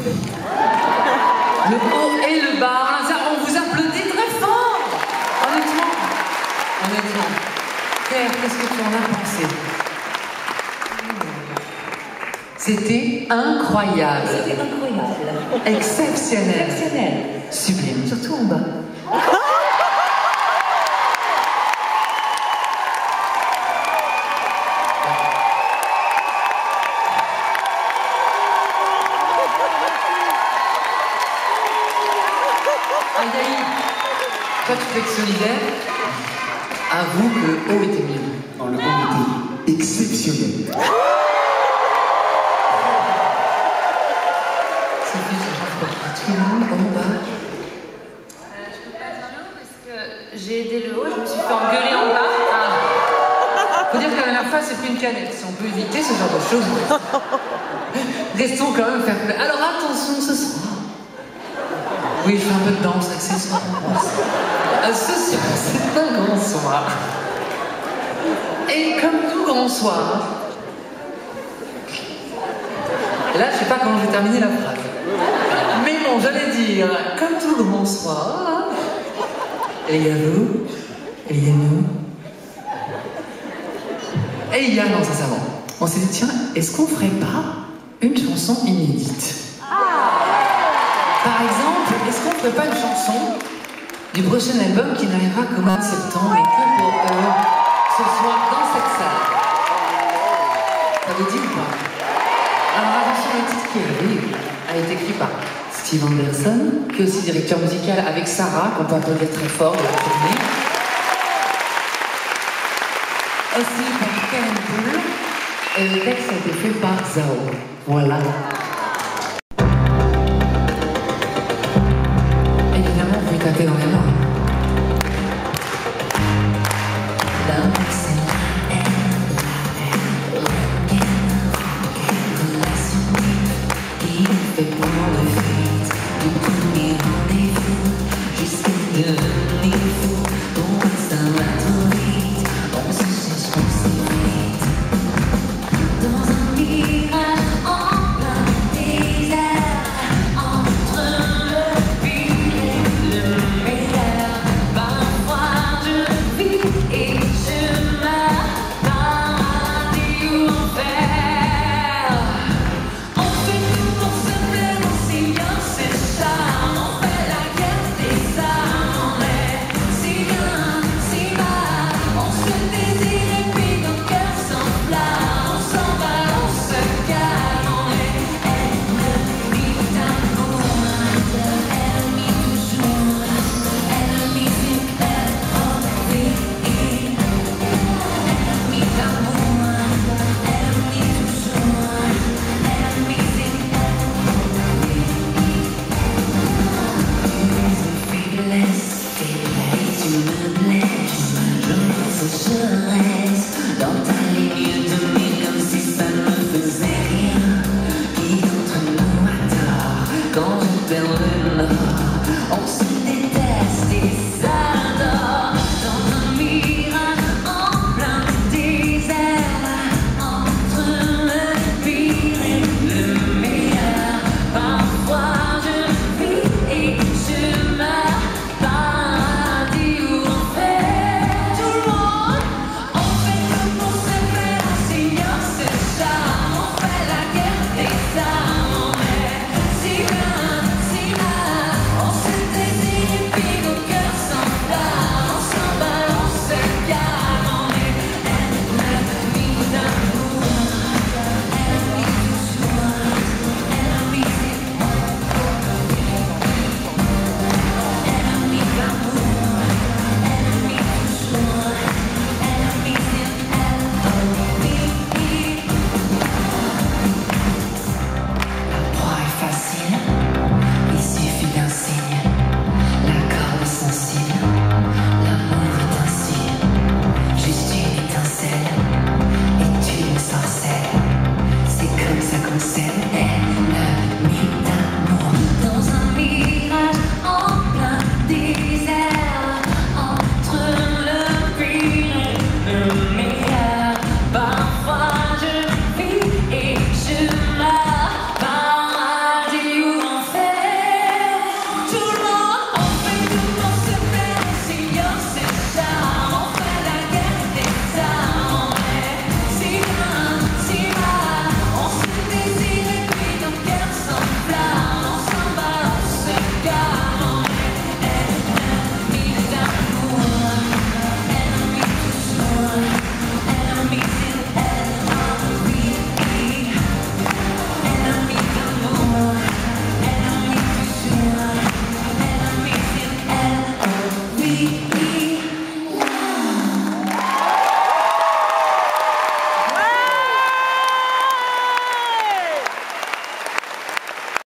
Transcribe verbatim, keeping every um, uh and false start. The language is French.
Le haut et le bas, ça, on vous applaudit très fort. Honnêtement, honnêtement. Claire, qu'est-ce que tu en as pensé? C'était incroyable. C'était incroyable. Exceptionnel. Exceptionnel. Sublime. Surtout en bas. Aïe, toi tu fais que solidaire. Avoue que le haut était mieux. Non, le haut était exceptionnel. Sophie, ça change pas. Tout le monde en bas. Euh, je peux pas dire le haut parce que j'ai aidé le haut, je me suis fait engueuler en bas. Ah. Faut dire que la dernière fois, c'est plus une canette. Si on peut éviter ce genre de choses. Restons quand même faire plaisir. Alors attention ce soir. Oui, je fais un peu de danse accessoirement. Euh, Ce soir, c'est un grand soir. Et comme tout grand soir. Là, je sais pas comment je vais terminer la phrase. Mais bon, j'allais dire, comme tout grand soir. Et il y a vous, et il y a nous. Et il y a, non, sincèrement, on s'est dit, tiens, est-ce qu'on ferait pas une chanson inédite? Par exemple, est-ce qu'on ferait pas une chanson du prochain album qui n'arrivera qu'au mois de septembre et que pour eux, ce soir dans cette salle? Ça vous dit ou pas? Alors attention, le titre qui arrive a été écrit par Steve Anderson, qui est aussi directeur musical avec Sarah, qu'on peut applaudir très fort de la tournée. Aussi par Karen Poole, et le texte a été fait par Zao. Voilà. Évidemment, vous pouvez taper dans les mains. Il fait prendre